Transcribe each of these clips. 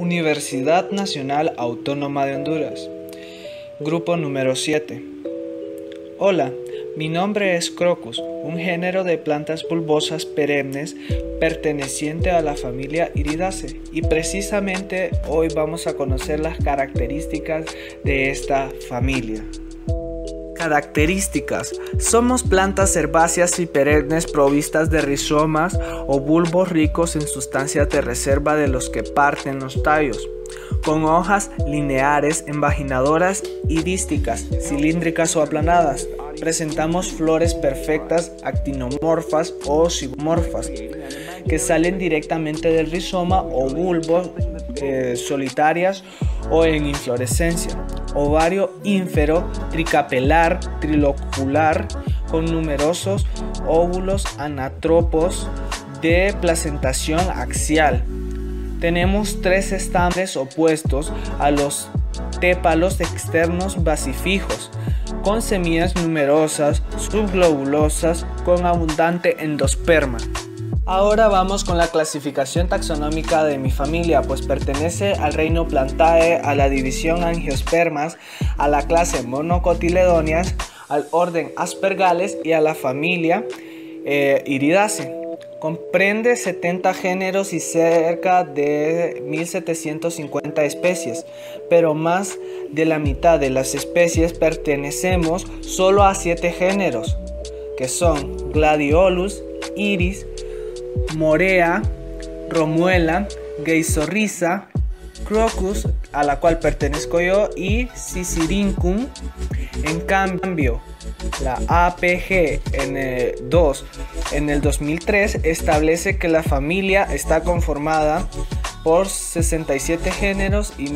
Universidad Nacional Autónoma de Honduras. Grupo número 7. Hola, mi nombre es Crocus, un género de plantas bulbosas perennes perteneciente a la familia Iridaceae, y precisamente hoy vamos a conocer las características de esta familia. Características: somos plantas herbáceas y perennes provistas de rizomas o bulbos ricos en sustancias de reserva de los que parten los tallos, con hojas lineares, envaginadoras y dísticas, cilíndricas o aplanadas. Presentamos flores perfectas, actinomorfas o zigomorfas, que salen directamente del rizoma o bulbos solitarias o en inflorescencia. Ovario ínfero, tricapelar, trilocular, con numerosos óvulos anatropos de placentación axial. Tenemos 3 estambres opuestos a los tépalos externos basifijos, con semillas numerosas, subglobulosas, con abundante endosperma. Ahora vamos con la clasificación taxonómica de mi familia, pues pertenece al reino Plantae, a la división Angiospermas, a la clase Monocotyledóneas, al orden Aspergales y a la familia Iridaceae. Comprende 70 géneros y cerca de 1750 especies, pero más de la mitad de las especies pertenecemos solo a 7 géneros, que son Gladiolus, Iris, Morea, Romuela, Geissorrhiza, Crocus, a la cual pertenezco yo, y Sisirincum. En cambio, la APG en el 2003 establece que la familia está conformada por 67 géneros y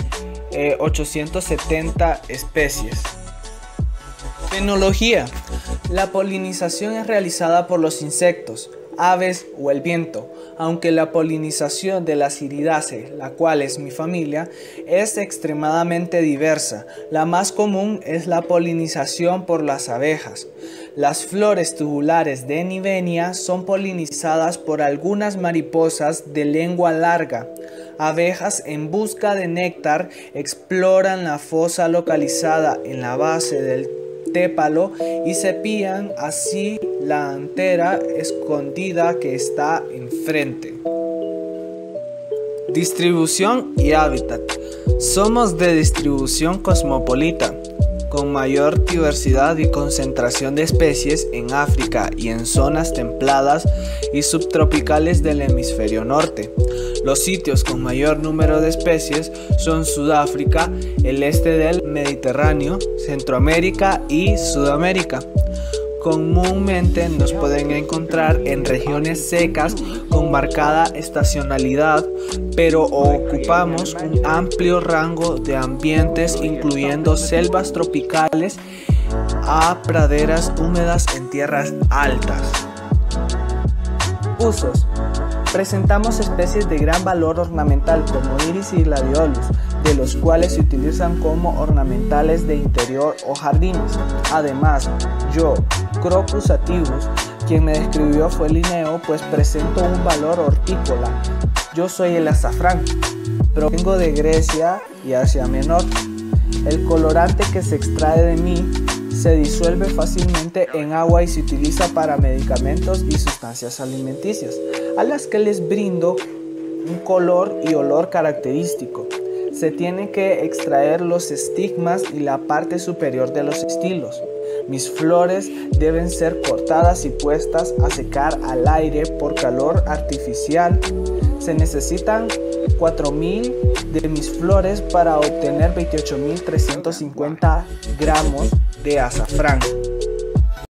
1870 especies. Fenología. La polinización es realizada por los insectos, aves o el viento, aunque la polinización de las Iridaceae, la cual es mi familia, es extremadamente diversa. La más común es la polinización por las abejas. Las flores tubulares de Nivenia son polinizadas por algunas mariposas de lengua larga. Abejas en busca de néctar exploran la fosa localizada en la base del tépalo y cepillan así la antera escondida que está enfrente. Distribución y hábitat. Somos de distribución cosmopolita, con mayor diversidad y concentración de especies en África y en zonas templadas y subtropicales del hemisferio norte. Los sitios con mayor número de especies son Sudáfrica, el este del Mediterráneo, Centroamérica y Sudamérica. Comúnmente nos pueden encontrar en regiones secas con marcada estacionalidad, pero ocupamos un amplio rango de ambientes, incluyendo selvas tropicales a praderas húmedas en tierras altas. Usos. Presentamos especies de gran valor ornamental como Iris y Gladiolus, de los cuales se utilizan como ornamentales de interior o jardines. Además, yo, Crocus sativus, quien me describió fue Linneo, pues presento un valor hortícola. Yo soy el azafrán, provengo de Grecia y Asia Menor. El colorante que se extrae de mí se disuelve fácilmente en agua y se utiliza para medicamentos y sustancias alimenticias, a las que les brindo un color y olor característico. Se tienen que extraer los estigmas y la parte superior de los estilos. Mis flores deben ser cortadas y puestas a secar al aire por calor artificial. Se necesitan 4.000 de mis flores para obtener 28.350 gramos de azafrán.